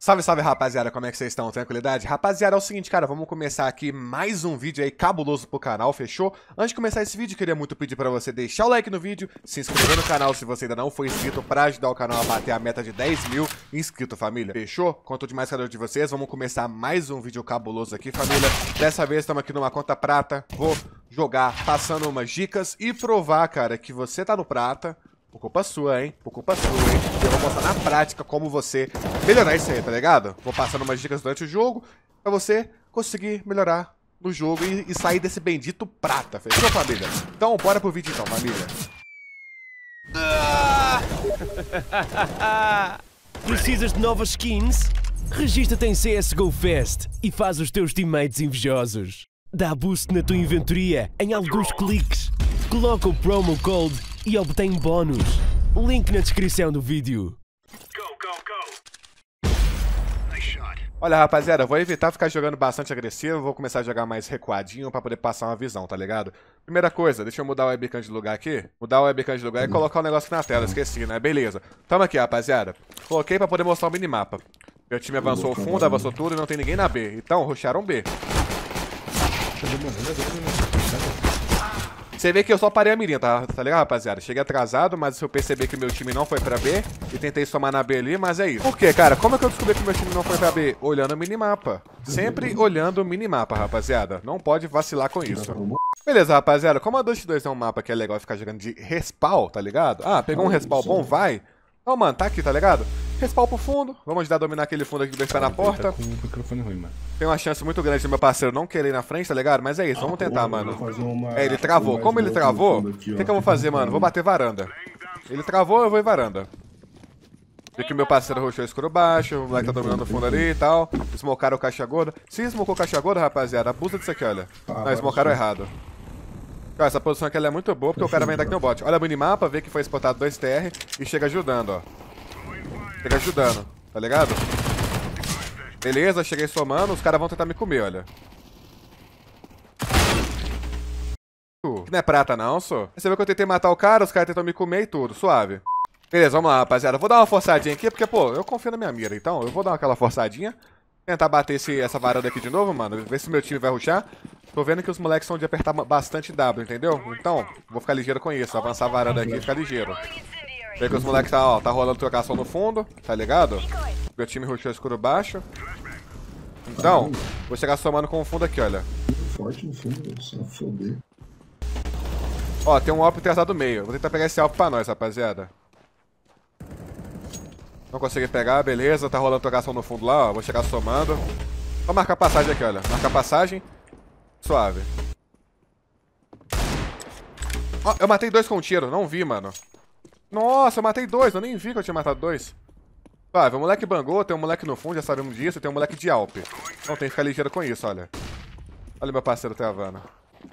Salve, salve, rapaziada, como é que vocês estão? Tranquilidade? Rapaziada, é o seguinte, cara, vamos começar aqui mais um vídeo aí cabuloso pro canal, fechou? Antes de começar esse vídeo, queria muito pedir pra você deixar o like no vídeo, se inscrever no canal se você ainda não for inscrito, pra ajudar o canal a bater a meta de 10 mil inscritos, família. Fechou? Conto demais com a de vocês, vamos começar mais um vídeo cabuloso aqui, família. Dessa vez estamos aqui numa conta prata, vou jogar passando umas dicas e provar, cara, que você tá no prata. Por culpa sua, hein? Por culpa sua, hein? Eu vou mostrar na prática como você melhorar isso aí, tá ligado? Vou passando umas dicas durante o jogo pra você conseguir melhorar no jogo e sair desse bendito prata, fechou, família? Então, bora pro vídeo então, família. Precisas de novas skins? Registra-te em CSGO Fest e faz os teus teammates invejosos. Dá boost na tua inventoria em alguns cliques. Coloca o promo code e obtém bónus. Link na descrição do vídeo. Olha, rapaziada, vou evitar ficar jogando bastante agressivo, vou começar a jogar mais recuadinho pra poder passar uma visão, tá ligado? Primeira coisa, deixa eu mudar o webcam de lugar aqui. Mudar o webcam de lugar e colocar um negócio aqui na tela, esqueci, né? Beleza. Tamo aqui, rapaziada. Coloquei pra poder mostrar o minimapa. Meu time avançou o fundo, avançou tudo e não tem ninguém na B. Então, rusharam B. Você vê que eu só parei a mirinha, tá ligado, rapaziada? Cheguei atrasado, mas eu percebi que o meu time não foi pra B e tentei somar na B ali, mas é isso. Por quê, cara? Como é que eu descobri que o meu time não foi pra B? Olhando o minimapa. Sempre olhando o minimapa, rapaziada. Não pode vacilar com isso. Beleza, rapaziada. Como a Dust 2 é um mapa que é legal ficar jogando de respawn, tá ligado? Ah, pegou um respawn bom, vai. Então, mano, tá aqui, tá ligado? Respawn pro fundo. Vamos ajudar a dominar aquele fundo aqui que está na porta. Tá com o microfone ruim, mano. Tem uma chance muito grande do meu parceiro não querer ir na frente, tá ligado? Mas é isso, vamos tentar, mano. É, ele travou. Como ele travou, o que eu vou fazer, mano? Vou bater varanda. Ele travou, eu vou em varanda. Vi que o meu parceiro rushou escuro baixo, o moleque tá dominando o fundo ali e tal. Smocaram o caixa gorda. Se smocou o caixa gorda, rapaziada, abusa disso aqui, olha. Não, smocaram errado. Cara, essa posição aqui ela é muito boa porque o cara vai entrar aqui no bot. Olha o minimapa, vê que foi spotado 2 TR e chega ajudando, ó. Chega ajudando, tá ligado? Beleza, cheguei somando, os caras vão tentar me comer, olha. Não é prata não, só. Você viu que eu tentei matar o cara, os caras tentam me comer e tudo, suave. Beleza, vamos lá, rapaziada. Vou dar uma forçadinha aqui, porque, pô, eu confio na minha mira, então eu vou dar aquela forçadinha. Tentar bater essa varanda aqui de novo, mano. Ver se meu time vai rushar. Tô vendo que os moleques são de apertar bastante W, entendeu? Então, vou ficar ligeiro com isso. Avançar a varanda aqui e ficar ligeiro. Vê que os moleques tá rolando trocação no fundo, tá ligado? Meu time rushou escuro baixo. Então, vou chegar somando com o fundo aqui, olha. Forte no fundo, só foder. Ó, tem um AWP atrasado do meio. Vou tentar pegar esse AWP pra nós, rapaziada. Não consegui pegar, beleza. Tá rolando trocação no fundo lá, ó. Vou chegar somando. Vou marcar passagem aqui, olha. Marcar passagem. Suave. Ó, eu matei 2 com um tiro, não vi, mano. Nossa, eu matei 2, eu nem vi que eu tinha matado 2. Suave, o moleque bangou, tem um moleque no fundo, já sabemos disso, e tem um moleque de AWP. Então tem que ficar ligeiro com isso, olha. Olha meu parceiro travando.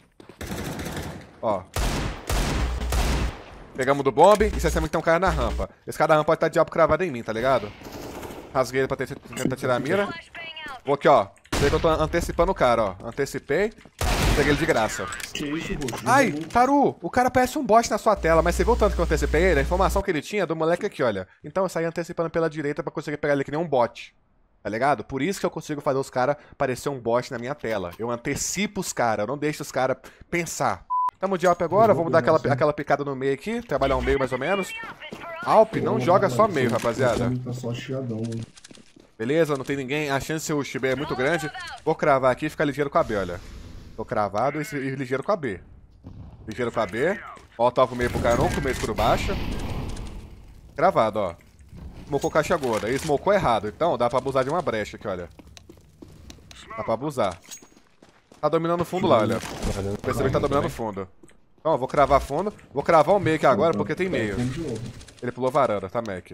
Ó. Pegamos do bomb e você sabe que tem um cara na rampa. Esse cara da rampa pode estar de AWP cravado em mim, tá ligado? Rasguei ele pra tentar tirar a mira. Vou aqui, ó. Sei que eu tô antecipando o cara, ó. Antecipei. Peguei ele de graça. Que isso, Roxo? Ai, Taru, o cara parece um bot na sua tela, mas você viu o tanto que eu antecipei ele? A informação que ele tinha é do moleque aqui, olha. Então eu saí antecipando pela direita pra conseguir pegar ele que nem um bot. Tá ligado? Por isso que eu consigo fazer os caras parecer um bot na minha tela. Eu antecipo os caras, eu não deixo os caras pensar. Tamo de AWP agora, vamos dar aquela picada no meio aqui, trabalhar um meio mais ou menos. AWP não joga só meio, rapaziada. Tá só chiadão. Beleza, não tem ninguém, a chance de o XB é muito grande. Vou cravar aqui e ficar ligeiro com a B, olha. Tô cravado e ligeiro com a B. Ligeiro com a B. Ó, toca o meio pro carão, com o meio escuro baixo. Cravado, ó. Smocou caixa gorda. Ele smocou errado, então dá pra abusar de uma brecha aqui, olha. Dá pra abusar. Tá dominando o fundo lá, olha. Percebeu que tá dominando o fundo. Então, ó, vou cravar fundo. Vou cravar o meio aqui agora, porque tem meio. Ele pulou varanda, tá, Mac?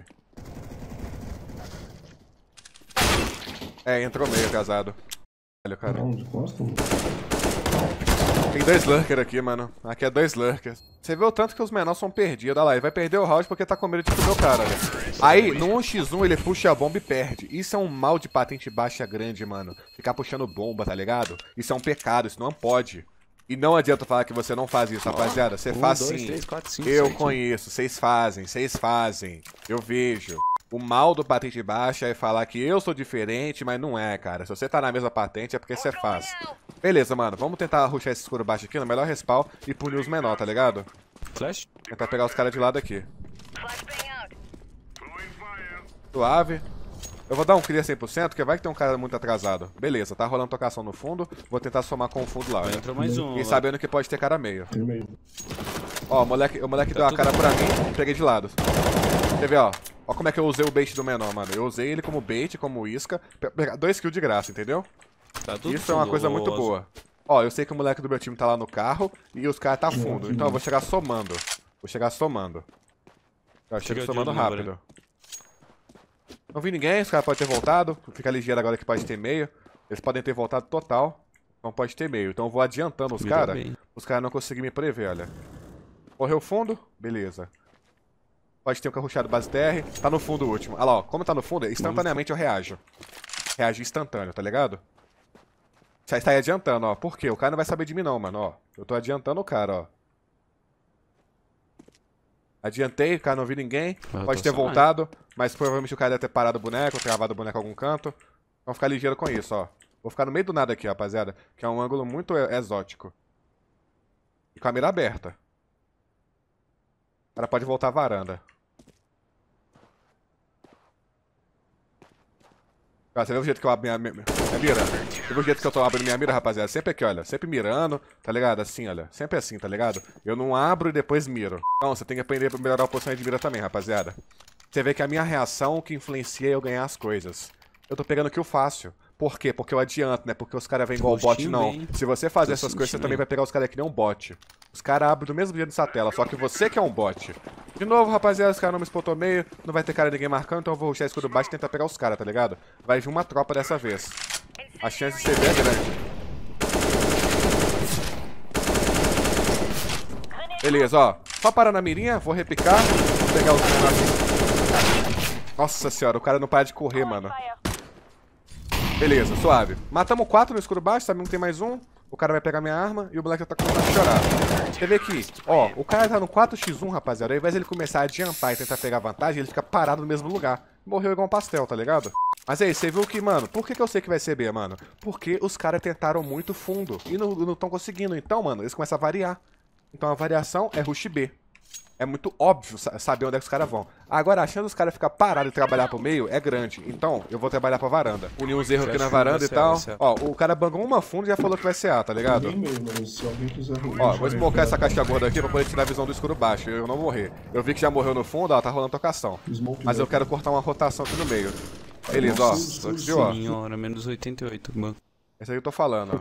É, entrou meio, casado. Olha, cara. Tem 2 lurkers aqui, mano. Aqui é 2 lurkers. Você vê o tanto que os menores são perdidos. Olha lá, ele vai perder o round porque tá com medo de comer o cara, velho. Aí, no 1x1, ele puxa a bomba e perde. Isso é um mal de patente baixa grande, mano. Ficar puxando bomba, tá ligado? Isso é um pecado, isso não pode. E não adianta falar que você não faz isso, rapaziada. Você faz sim. 2, 3, 4, 5, Eu 7. conheço, vocês fazem. Eu vejo. o mal do patente baixa é falar que eu sou diferente, mas não é, cara. Se você tá na mesma patente é porque você faz. Beleza, mano. Vamos tentar rushar esse escuro baixo aqui no melhor respawn e punir os menor, tá ligado? Flash? Tentar pegar os caras de lado aqui. Suave. Eu vou dar um clear 100%, porque vai que tem um cara muito atrasado. Beleza, tá rolando tocação no fundo. Vou tentar somar com o fundo lá. Entrou mais um. E sabendo que pode ter cara meio. Tem meio. Ó, o moleque deu a cara pra mim e peguei de lado. Quer ver, ó? Ó como é que eu usei o bait do menor, mano. Eu usei ele como bait, como isca. Pegar 2 kills de graça, entendeu? Tá tudo Isso é uma coisa muito boa. Ó, eu sei que o moleque do meu time tá lá no carro e os caras tá fundo. Então eu vou chegar somando. Vou chegar somando. Eu chego Chega somando de rápido. Não vi ninguém, os caras podem ter voltado. Fica ligeiro agora que pode ter meio. Eles podem ter voltado total. Não pode ter meio. Então eu vou adiantando os caras. Os caras não conseguem me prever, olha. Morreu fundo? Beleza. Pode ter um carruchado base TR. Tá no fundo o último. Olha lá, ó. Como tá no fundo, instantaneamente eu reajo. Reagir instantâneo, tá ligado? Já está aí adiantando, ó. Por quê? O cara não vai saber de mim não, mano, ó. Eu tô adiantando o cara, ó. Adiantei, o cara não viu ninguém. Pode ter voltado, mas provavelmente o cara deve ter parado o boneco, travado o boneco em algum canto. Vamos ficar ligeiro com isso, ó. Vou ficar no meio do nada aqui, rapaziada. Que é um ângulo muito exótico. E com a mira aberta. O cara pode voltar à varanda. Você viu o jeito que eu abro minha mira? Você viu o jeito que eu tô abrindo minha mira, rapaziada? Sempre aqui, olha. Sempre mirando, tá ligado? Assim, olha. Sempre assim, tá ligado? Eu não abro e depois miro. Então, você tem que aprender pra melhorar a posição de mira também, rapaziada. Você vê que a minha reação que influencia eu ganhar as coisas. Eu tô pegando kill fácil. Por quê? Porque eu adianto, né? Porque os caras vêm igual bot, não. Se você fazer essas coisas, você também vai pegar os caras que nem um bot. Os caras abrem do mesmo jeito nessa tela, só que você que é um bot. De novo, rapaziada, os caras não me spotou meio, não vai ter cara ninguém marcando, então eu vou rushar escudo baixo e tentar pegar os caras, tá ligado? Vai vir uma tropa dessa vez. A chance de ser bem grande. Beleza, ó. Só parar na mirinha, vou repicar, vou pegar os menores. Nossa senhora, o cara não para de correr, mano. Beleza, suave. Matamos 4 no escuro baixo, sabemos que tem mais um. O cara vai pegar minha arma e o moleque tá começando a chorar. Você vê aqui, ó, o cara tá no 4x1, rapaziada. Ao invés de ele começar a adiantar e tentar pegar vantagem, ele fica parado no mesmo lugar. Morreu igual um pastel, tá ligado? Mas aí, você viu que, mano, por que eu sei que vai ser B, mano? Porque os caras tentaram muito fundo e não estão conseguindo. Então, mano, eles começam a variar. Então a variação é rush B. É muito óbvio saber onde é que os caras vão. Agora, a chance dos caras ficar parados e trabalhar pro meio é grande. Então, eu vou trabalhar pra varanda. Unir uns erros aqui na varanda e tal. Ó, o cara bangou uma fundo e já falou que vai ser A, tá ligado? Ó, vou smocar essa caixa gorda aqui pra poder tirar a visão do escuro baixo. Eu não morrer. Eu vi que já morreu no fundo, ó, tá rolando tocação. Mas eu quero cortar uma rotação aqui no meio. Beleza, ó. Viu, ó? Senhora, menos 88, mano. Esse aí eu tô falando,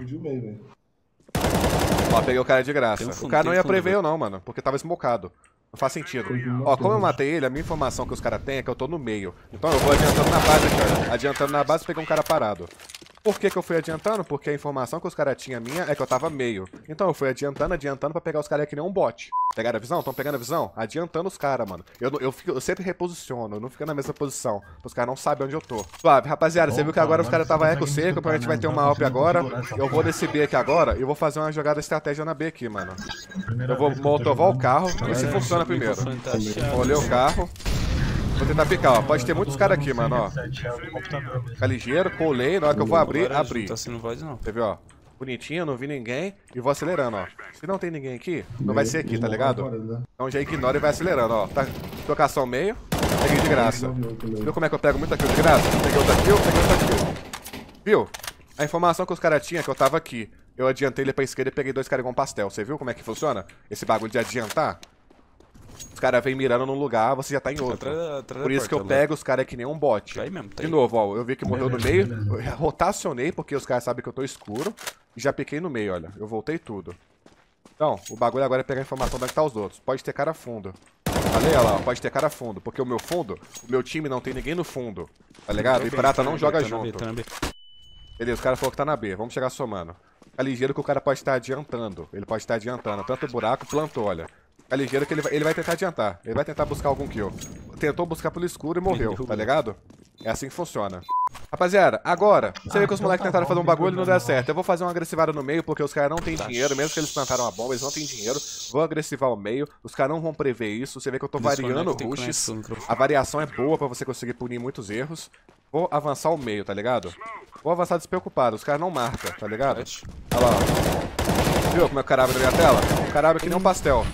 ó. Ó, peguei o cara de graça. O cara não ia prever eu não, mano, porque tava smocado. Não faz sentido. Ó, como eu matei ele, a minha informação que os caras têm é que eu tô no meio. Então eu vou adiantando na base aqui, olha. Adiantando na base e peguei um cara parado. Por que que eu fui adiantando? Porque a informação que os caras tinham minha é que eu tava meio. Então eu fui adiantando pra pegar os caras que nem um bot. Pegaram a visão? Tão pegando a visão? Adiantando os caras, mano. Eu sempre reposiciono, eu não fico na mesma posição. Os caras não sabem onde eu tô. Suave, rapaziada, você viu que agora os caras tava eco seco, a gente vai ter uma AWP agora. Eu vou nesse B aqui agora e vou fazer uma jogada estratégia na B aqui, mano. Eu vou molotovar o carro, ver se funciona primeiro. Olhei o carro. Vou tentar picar, ó. Pode ter muitos caras aqui, mano, ó. Fica ligeiro, colei. Na hora que eu vou abrir, abri. Não tá sendo voz, não. Você viu, ó? Bonitinho, não vi ninguém. E vou acelerando, ó. Se não tem ninguém aqui, não vai ser aqui, tá ligado? Então já ignora e vai acelerando, ó. Tá. Tocação meio. Peguei de graça. Viu como é que eu pego muita kill de graça? Peguei outra kill, peguei outra kill. Viu? A informação que os caras tinham é que eu tava aqui. Eu adiantei ele pra esquerda e peguei 2 caras igual um pastel. Você viu como é que funciona? Esse bagulho de adiantar? Os caras vêm mirando num lugar, você já tá em outro. Por isso que eu pego os caras que nem um bot. De novo, ó, eu vi que morreu no meio, eu rotacionei porque os caras sabem que eu tô escuro e já piquei no meio, olha. Eu voltei tudo. Então, o bagulho agora é pegar a informação de onde tá os outros. Pode ter cara fundo. Falei, olha lá, pode ter cara fundo, porque o meu fundo, o meu time não tem ninguém no fundo, tá ligado? E prata não joga junto. Beleza, o cara falou que tá na B, vamos chegar somando. Fica ligeiro que o cara pode estar adiantando. Ele pode estar adiantando, tanto o buraco, plantou, olha. Fica ligeiro que ele vai tentar adiantar. Ele vai tentar buscar algum kill. Tentou buscar pelo escuro e morreu, tá ligado? É assim que funciona. Rapaziada, agora, você vê que os moleques tentaram fazer um bagulho e não deu certo. Eu vou fazer uma agressivada no meio, porque os caras não têm dinheiro, mesmo que eles plantaram a bomba, eles não têm dinheiro. Vou agressivar o meio, os caras não vão prever isso. Você vê que eu tô variando rushes. A variação é boa pra você conseguir punir muitos erros. Vou avançar o meio, tá ligado? Vou avançar despreocupado, os caras não marcam, tá ligado? Olha lá, ó. Viu como é que o cara abre na minha tela? O cara abre que nem um pastel.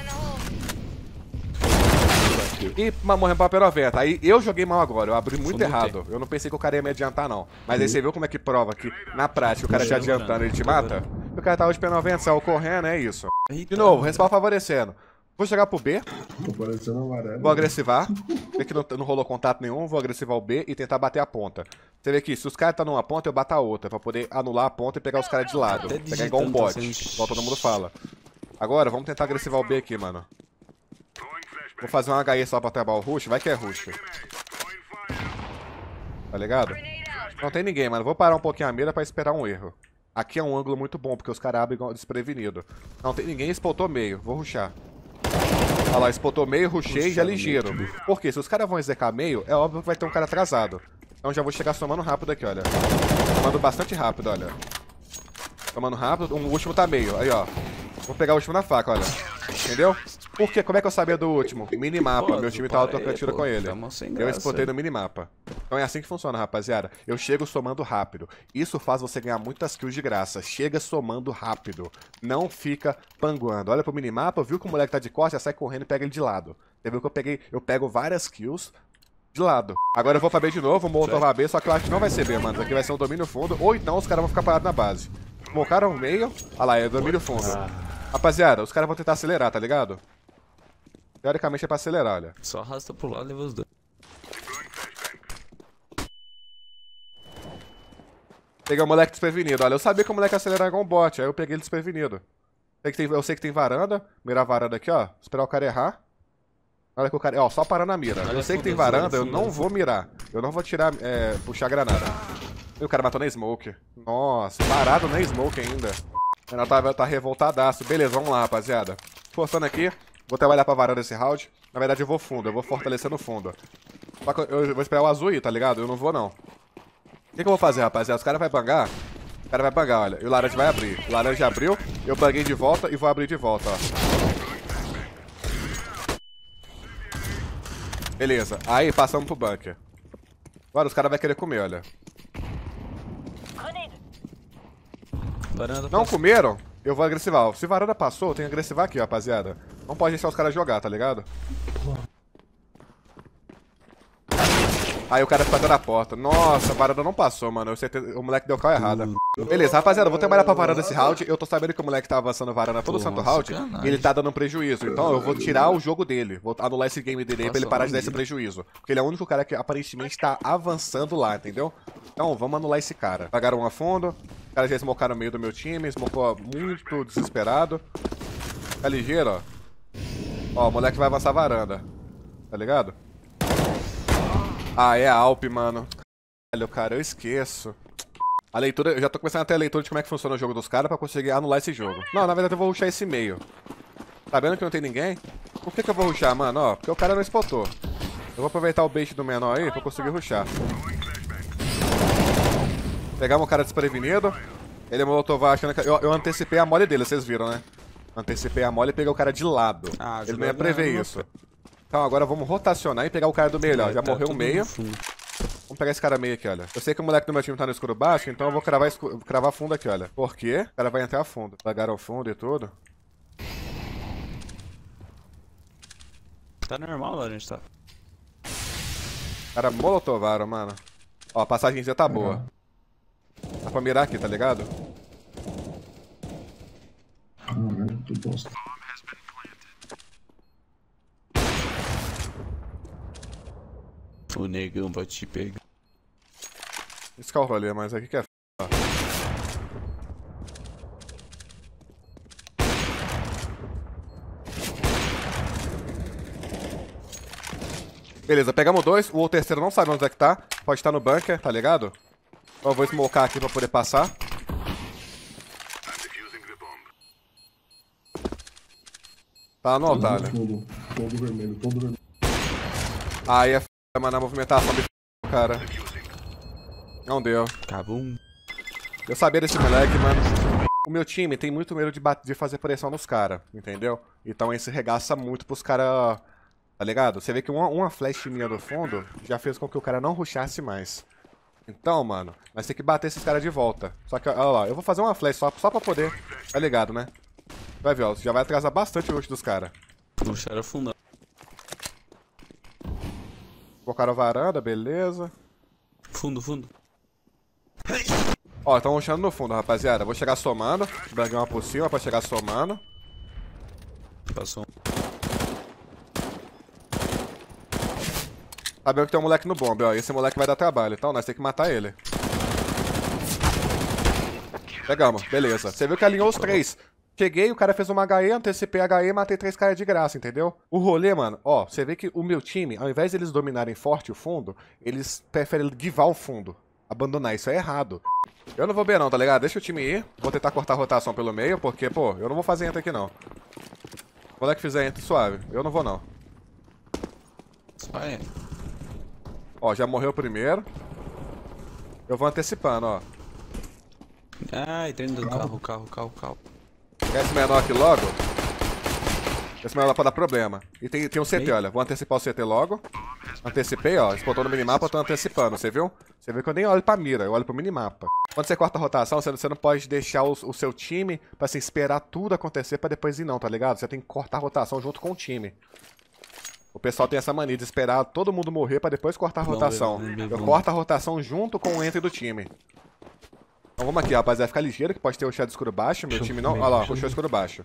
E morreu pra peroveta. Aí eu joguei mal agora, eu abri muito errado. Eu não pensei que o cara ia me adiantar, não. Mas aí você viu como é que prova que, na prática, o cara te adiantando, ele te mata? O cara tava de P90, saiu correndo, é isso. De novo, respawn favorecendo. Vou chegar pro B. Tô parecendo amarelo. Vou agressivar. Vê que não rolou contato nenhum. Vou agressivar o B e tentar bater a ponta. Você vê que se os caras estão numa ponta, eu bato a outra. Pra poder anular a ponta e pegar os caras de lado. Pegar igual um bot, igual todo mundo fala. Agora, vamos tentar agressivar o B aqui, mano. Vou fazer uma HE só pra trabalhar o rush. Vai que é rush. Tá ligado? Não tem ninguém, mano. Vou parar um pouquinho a mira pra esperar um erro. Aqui é um ângulo muito bom, porque os caras abrem desprevenido. Não tem ninguém, spotou meio. Vou rushar. Olha lá, spotou meio, rushei já ligeiro. Porque se os caras vão execar meio, é óbvio que vai ter um cara atrasado. Então já vou chegar somando rápido aqui, olha. Somando bastante rápido, olha. Somando rápido. O último tá meio. Aí, ó. Vou pegar o último na faca, olha. Entendeu? Por quê? Como é que eu sabia do último? Minimapa. Meu time tava trocando tiro com ele. Eu spotei no minimapa. Então é assim que funciona, rapaziada. Eu chego somando rápido. Isso faz você ganhar muitas kills de graça. Chega somando rápido. Não fica panguando. Olha pro minimapa, viu que o moleque tá de costas, já sai correndo e pega ele de lado. Você viu que eu peguei? Eu pego várias kills de lado. Agora eu vou pra B de novo, vou montar a B, só que eu acho que não vai ser B, mano. Isso aqui vai ser um domínio fundo, ou então os caras vão ficar parados na base. Mocaram o meio. Olha lá, é domínio fundo. Rapaziada, os caras vão tentar acelerar, tá ligado? Teoricamente é pra acelerar, olha. Só arrasta pro lado e leva os dois. Peguei o moleque desprevenido, olha. Eu sabia que o moleque ia acelerar igual um bot, aí eu peguei ele desprevenido. Eu sei que tem varanda. Mirar a varanda aqui, ó. Esperar o cara errar. Olha que o cara... Ó, só parar na mira. Eu sei que tem varanda, eu não vou mirar. Eu não vou tirar, puxar a granada. E o cara matou na smoke. Nossa, parado na smoke ainda. O Renato tá revoltadaço. Beleza, vamos lá, rapaziada. Forçando aqui. Vou trabalhar pra varanda esse round. Na verdade, eu vou fundo. Eu vou fortalecer no fundo. Só que eu vou esperar o azul aí, tá ligado? Eu não vou, não. O que eu vou fazer, rapaziada? Os caras vão bangar. O cara vai bangar, olha. E o laranja vai abrir. O laranja abriu. Eu banguei de volta e vou abrir de volta, ó. Beleza. Aí, passamos pro bunker. Agora os caras vão querer comer, olha. Não comeram? Eu vou agressivar. Se varanda passou, eu tenho que agressivar aqui, rapaziada. Não pode deixar os caras jogar, tá ligado? Aí o cara fica na porta. Nossa, a varanda não passou, mano. Eu certeza... O moleque deu call errada. Beleza, rapaziada, eu vou trabalhar pra varanda esse round. Eu tô sabendo que o moleque tá avançando varanda todo o santo round. E ele tá dando um prejuízo. Então eu vou tirar o jogo dele. Vou anular esse game dele aí pra ele parar de dar esse prejuízo. Porque ele é o único cara que aparentemente tá avançando lá, entendeu? Então vamos anular esse cara. Pagaram um a fundo. Os caras já smocaram no meio do meu time. Smocou muito desesperado. Tá ligeiro, ó. Ó, o moleque vai avançar a varanda. Tá ligado? Ah, é a Alp, mano. Caralho, cara, eu esqueço. A leitura, eu já tô começando a ter a leitura de como é que funciona o jogo dos caras pra conseguir anular esse jogo. Não, na verdade eu vou rushar esse meio. Tá vendo que não tem ninguém? Por que eu vou rushar, mano? Ó, porque o cara não spotou. Eu vou aproveitar o bait do menor aí pra conseguir rushar. Pegamos o cara desprevenido. Ele molotov achando que... Eu antecipei a mole dele, vocês viram, né? Antecipei a mole e peguei o cara de lado. Ele não ia prever isso. Então agora vamos rotacionar e pegar o cara do meio, ó. Já morreu o meio. Vamos pegar esse cara meio aqui, olha. Eu sei que o moleque do meu time tá no escuro baixo, então eu vou cravar fundo aqui, olha. Por quê? O cara vai entrar a fundo. Pagaram o fundo e tudo. Tá normal lá, a gente tá. Cara, molotovaram, mano. Ó, a passagemzinha tá boa. Dá pra mirar aqui, tá ligado? Que bosta. O negão vai te pegar. Esse carro ali, mas aqui que é f... Beleza, pegamos dois. O terceiro não sabe onde é que tá. Pode estar no bunker, tá ligado? Então eu vou smocar aqui pra poder passar. Tá no altar, né? Todo vermelho, todo vermelho. Aí é f... mano, a movimentação de f... cara. Não deu. Cabum. Eu sabia desse moleque, mano. O meu time tem muito medo de fazer pressão nos caras, entendeu? Então esse regaça muito pros caras, tá ligado? Você vê que uma flash minha do fundo já fez com que o cara não rushasse mais. Então, mano, nós tem que bater esses caras de volta. Só que, olha lá, eu vou fazer uma flash só pra poder, tá ligado, né? Vai ver, ó, já vai atrasar bastante o rush dos caras. Puxaram afundar. Colocaram a varanda, beleza. Fundo, fundo. Ó, estão rushando no fundo, rapaziada. Vou chegar somando. Banguei uma por cima pra chegar somando. Passou. Sabendo que tem um moleque no bombe, ó. Esse moleque vai dar trabalho, então nós temos que matar ele. Pegamos, beleza. Você viu que alinhou os três. Cheguei, o cara fez uma HE, antecipei a HE e matei 3 caras de graça, entendeu? O rolê, mano, ó, você vê que o meu time, ao invés de eles dominarem forte o fundo, eles preferem givar o fundo. Abandonar, isso é errado. Eu não vou B não, tá ligado? Deixa o time ir. Vou tentar cortar a rotação pelo meio, porque, pô, eu não vou fazer enter aqui não. O moleque fizer enter suave, eu não vou não. Só é. Ó, já morreu o primeiro. Eu vou antecipando, ó. Ai, treino do carro. Quer esse menor aqui logo? Esse menor lá pra dar problema. E tem um CT, olha. Vou antecipar o CT logo. Antecipei, ó. Spotou no minimapa, eu tô antecipando, você viu? Você viu que eu nem olho pra mira, eu olho pro minimapa. Quando você corta a rotação, você não pode deixar o seu time pra se esperar tudo acontecer pra depois ir não, tá ligado? Você tem que cortar a rotação junto com o time. O pessoal tem essa mania de esperar todo mundo morrer pra depois cortar a rotação. Eu corto a rotação junto com o enter do time. Então vamos aqui, rapaziada. Ficar ligeiro que pode ter rushado escuro baixo. Meu time não... Olha lá, rushou escuro baixo.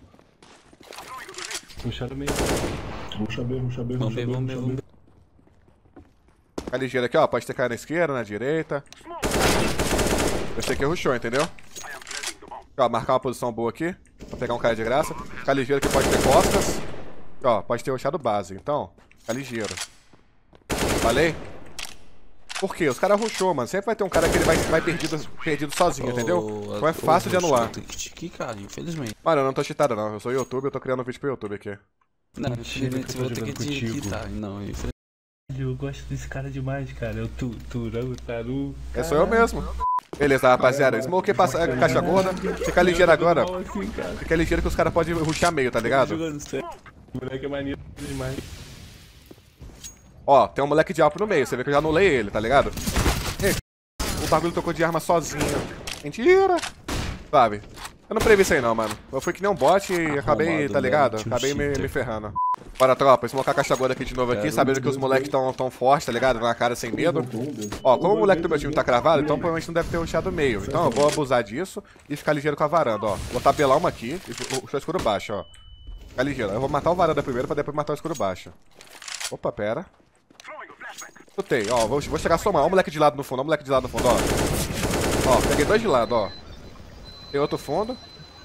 Ruxa meio. Ruxa B. Vamos ver. Ficar ligeiro aqui, ó. Pode ter cara na esquerda, na direita. Eu sei que rushou, entendeu? Ó, marcar uma posição boa aqui. Pra pegar um cara de graça. Ficar ligeiro que pode ter costas. Ó, pode ter rushado base. Então, ficar ligeiro. Falei? Por quê? Os caras rushou, mano. Sempre vai ter um cara que ele vai perdido sozinho, entendeu? Então é fácil de anular. Que cara, infelizmente. Mano, eu não tô cheatado não. Eu sou YouTube, eu tô criando um vídeo pro YouTube aqui. Não, infelizmente você vai ter que desquitar. Não, infelizmente. Eu gosto desse cara demais, cara. É o Taru. É só eu mesmo. Beleza, rapaziada. Smokei passa caixa gorda. Fica ligeiro agora. Fica ligeiro que os caras podem rushar meio, tá ligado? O moleque é maneiro demais. Ó, tem um moleque de alpo no meio. Você vê que eu já anulei ele, tá ligado? O bagulho tocou de arma sozinho. Mentira! Sabe? Eu não previ isso aí não, mano. Eu fui que nem um bot e acabei, tá ligado? Acabei me ferrando. Bora, tropa. Smocar a caixa gorda aqui de novo aqui, sabendo que os moleques tão fortes, tá ligado? Na cara sem medo. Ó, como o moleque do meu time tá cravado, então provavelmente não deve ter rushado meio. Então eu vou abusar disso e ficar ligeiro com a varanda, ó. Vou tabelar uma aqui e puxar o escuro baixo, ó. Ficar ligeiro. Eu vou matar o varanda primeiro pra depois matar o escuro baixo. Opa, pera. Chutei, ó. Vou chegar a somar. Ó o moleque de lado no fundo, ó o moleque de lado no fundo, ó. Ó, peguei 2 de lado, ó. Tem outro fundo.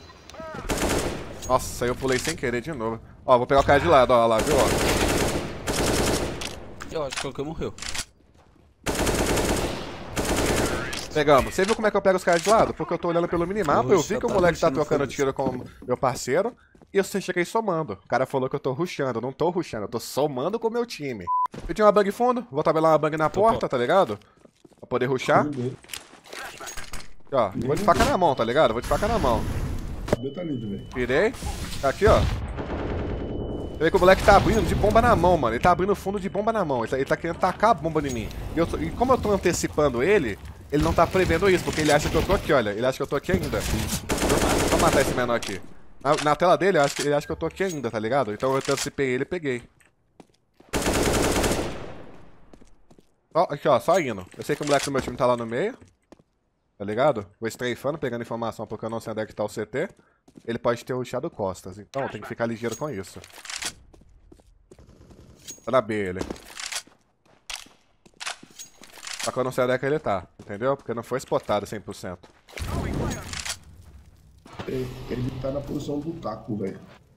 Nossa, eu pulei sem querer de novo. Ó, vou pegar o cara de lado, ó, lá, viu, ó. Eu acho que o que morreu. Pegamos. Você viu como é que eu pego os caras de lado? Porque eu tô olhando pelo minimapa, eu vi que o moleque tá trocando tiro com meu parceiro. E eu cheguei somando. O cara falou que eu tô rushando. Eu não tô rushando, eu tô somando com o meu time. Eu tinha uma bang fundo, vou tabelar uma bang na porta, tá ligado? Pra poder rushar. Ó, vou de faca na mão, tá ligado? Vou de faca na mão. Tá livre, velho. Virei. Tá aqui, ó. Você vê que o moleque tá abrindo de bomba na mão, mano. Ele tá abrindo fundo de bomba na mão. Ele tá querendo tacar a bomba em mim. E como eu tô antecipando ele, ele não tá prevendo isso, porque ele acha que eu tô aqui, olha. Ele acha que eu tô aqui ainda. Vou matar esse menor aqui. Na tela dele, ele acha que eu tô aqui ainda, tá ligado? Então eu antecipei ele e peguei. Ó, aqui, ó, só indo. Eu sei que o moleque do meu time tá lá no meio. Tá ligado? Vou strafando, pegando informação porque eu não sei onde é que tá o CT. Ele pode ter rushado costas, então tem que ficar ligeiro com isso. Tá na B ele. Só que eu não sei onde é que ele tá, entendeu? Porque não foi spotado 100%. Ele tá na posição do taco, velho.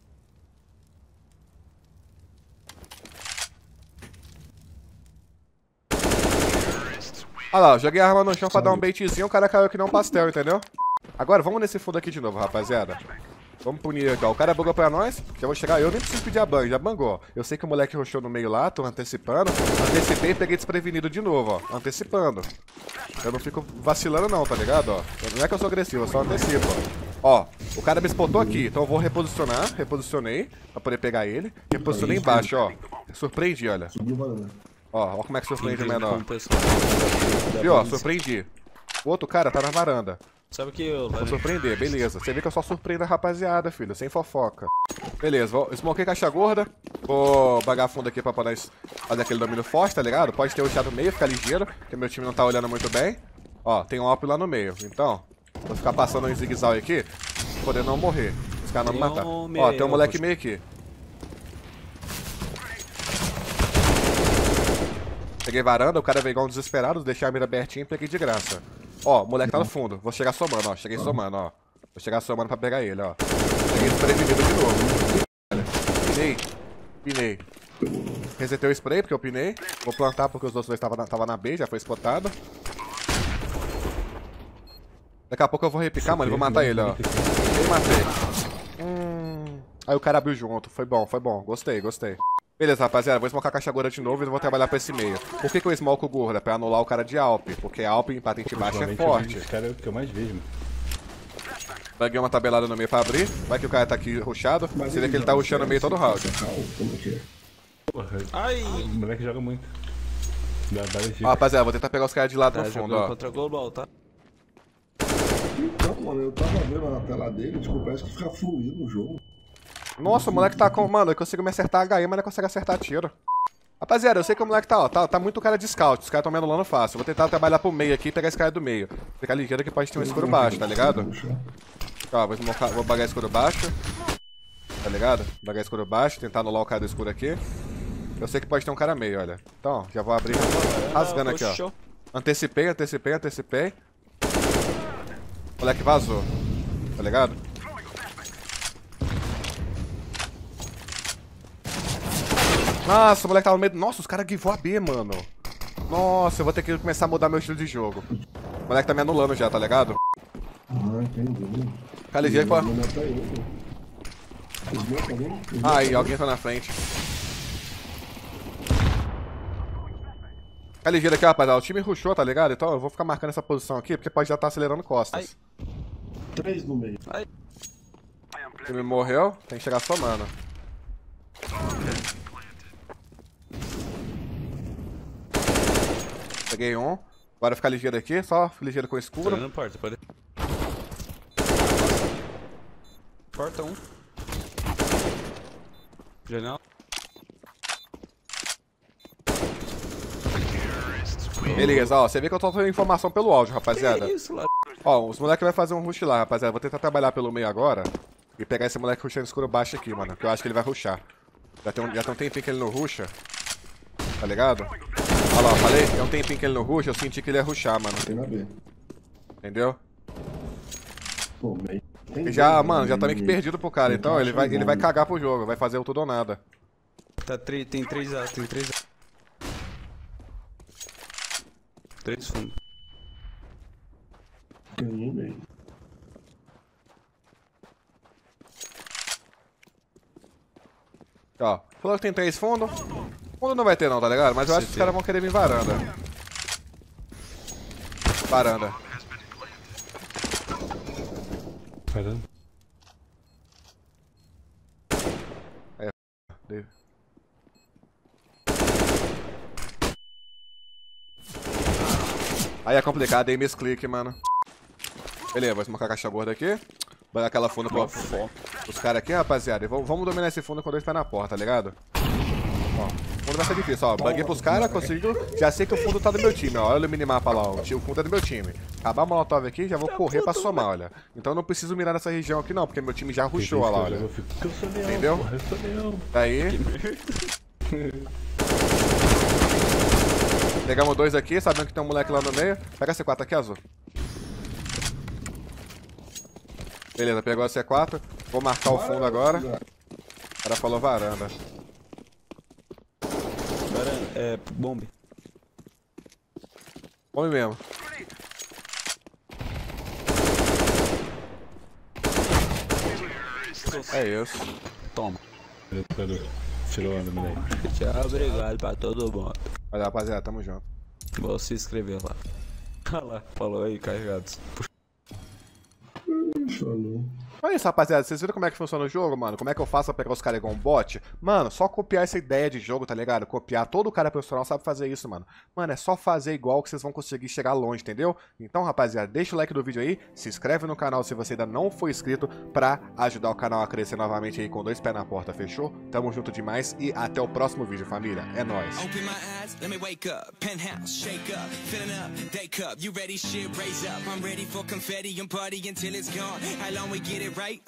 Olha lá, eu joguei a arma no chão pra dar um baitzinho, o cara caiu aqui não um pastel, entendeu? Agora vamos nesse fundo aqui de novo, rapaziada. Vamos punir aqui, ó. O cara bugou pra nós. Já vou chegar. Eu nem preciso pedir a ban, já bangou, ó. Eu sei que o moleque rushou no meio lá, tô antecipando. Antecipei e peguei desprevenido de novo, ó. Antecipando. Eu não fico vacilando não, tá ligado, ó. Não é que eu sou agressivo, eu só antecipo, ó. Ó, o cara me spotou aqui, então eu vou reposicionar. Reposicionei pra poder pegar ele. Reposicionei embaixo, ó. Surpreendi, olha. Subiu valendo. Ó como é que surpreende o Inclusive, menor. com o pessoal da Viu, ó, polícia. surpreendi. O outro cara tá na varanda. Sabe que eu... Vou surpreender, beleza. Você vê que eu só surpreendo a rapaziada, filho, sem fofoca. Beleza, vou smokei caixa gorda. Vou bagar fundo aqui pra poder fazer aquele domínio forte, tá ligado? Pode ter o chá no meio, ficar ligeiro, porque meu time não tá olhando muito bem. Ó, tem um AWP lá no meio, então vou ficar passando em zigue-zague aqui, pra poder não morrer. Os caras não me matar. Ó, tem um moleque meio aqui. Peguei varanda, o cara veio igual um desesperado, deixei a mira abertinha e peguei de graça. Ó, o moleque tá no fundo. Vou chegar somando, ó. Cheguei somando, ó. Vou chegar somando pra pegar ele, ó. Peguei desprevenido de novo. Pinei. Resetei o spray porque eu pinei. Vou plantar porque os outros dois estavam na B, já foi spotado. Daqui a pouco eu vou repicar, mano, e vou matar ele, ó. E matei. Aí o cara abriu junto. Foi bom. Gostei. Beleza, rapaziada, vou smocar a caixa gorda de novo e vou trabalhar pra esse meio. Por que eu smoco gorda? Pra anular o cara de AWP. Porque AWP em patente baixa é forte. Esse cara é o que eu mais vejo, mano. Peguei uma tabelada no meio pra abrir. Vai que o cara tá aqui rushado. Você vê que ele tá rushando no meio todo round. Como que é? Porra, Ai! o moleque joga muito. Dá Ó, rapaziada, vou tentar pegar os caras de lado Tá no fundo, jogando ó. contra Global, tá? Então, mano, eu tava vendo na tela dele, tipo, parece que fica fluindo o jogo. Nossa, o moleque tá com... Mano, eu consigo me acertar HE, mas não consigo acertar tiro. Rapaziada, eu sei que o moleque tá, ó, tá muito cara de scout. Os caras tão me anulando fácil. Vou tentar trabalhar pro meio aqui e pegar esse cara do meio. Ficar ligeiro que pode ter um escuro baixo, tá ligado? Ó, vou bagar escuro baixo. Tá ligado? Bagar escuro baixo, tentar anular o cara do escuro aqui. Eu sei que pode ter um cara meio, olha. Então, já vou abrir, já vou rasgando aqui, ó. Antecipei. O moleque vazou. Tá ligado? Nossa, o moleque tava no meio... Nossa, os caras givou a B, mano. Nossa, eu vou ter que começar a mudar meu estilo de jogo. O moleque tá me anulando já, tá ligado? Ah, entendi. Fica ligeiro, pô. Aí, alguém tá na frente. Fica ligeiro aqui, rapaziada. O time rushou, tá ligado? Então eu vou ficar marcando essa posição aqui, porque pode já estar acelerando costas. 3 no meio. O time morreu, tem que chegar somando. Peguei um. Agora ficar ligeiro aqui, só ligeiro com escuro. Não porta, pode. Porta um. Janela. Beleza, ó, você vê que eu tô tendo informação pelo áudio, rapaziada. Que isso, lá? Ó, os moleques vão fazer um rush lá, rapaziada. Vou tentar trabalhar pelo meio agora e pegar esse moleque rushando escuro baixo aqui, mano. Que eu acho que ele vai rushar. Já tem um tempinho que ele não rusha. Tá ligado? Olha lá, falei? Tem um tempinho que ele não rusha, eu senti que ele ia rushar, mano. Tem na B. Entendeu? Pô, meio. E já, mano, já tá meio que perdido pro cara. Então ele vai cagar pro jogo, vai fazer o tudo ou nada. Tá, tem 3A, tem 3A. 3 fundos. Tem no meio. Ó, falou que tem 3 fundos. Fundo não vai ter não, tá ligado? Mas eu acho que os caras vão querer vir varanda. Varanda. Caramba. Aí é complicado, dei misclick, mano. Beleza, vou smocar a caixa gorda aqui. Vou dar aquela funda pros caras aqui, rapaziada. E vamos dominar esse fundo com 2 pés na porta, tá ligado? Ó, o fundo vai ser difícil, ó. Buguei pros caras, consigo. Já sei que o fundo tá do meu time, ó. Olha o minimapa lá, ó. O fundo é do meu time. Acabar a molotov aqui, já vou correr pra somar, olha. Então eu não preciso mirar nessa região aqui não, porque meu time já rushou, olha lá, olha. Eu sou leão, Entendeu? porra, eu sou leão. Daí. Pegamos 2 aqui, sabendo que tem um moleque lá no meio. Pega a C4 aqui, azul. Beleza, pegou a C4. Vou marcar o fundo agora. O cara falou varanda. Varanda, é, bombe. Homem mesmo. É isso. Toma. Tirou onda, moleque. Tchau, obrigado pra todo mundo. Olha, rapaziada, tamo junto. Vou se inscrever lá. Olha lá, falou aí, carregados. Falou. Olha isso, rapaziada. Vocês viram como é que funciona o jogo, mano? Como é que eu faço pra pegar os caras igual um bot? Mano, só copiar essa ideia de jogo, tá ligado? Copiar. Todo cara profissional sabe fazer isso, mano. Mano, é só fazer igual que vocês vão conseguir chegar longe, entendeu? Então, rapaziada, deixa o like do vídeo aí. Se inscreve no canal se você ainda não for inscrito pra ajudar o canal a crescer novamente aí com 2 pés na porta, fechou? Tamo junto demais e até o próximo vídeo, família. É nóis. Open my eyes, let me wake up. Penthouse, shake up, filling up, day cup. You ready? Shit, raise up. I'm ready for confetti and party until it's gone. How long we get it right?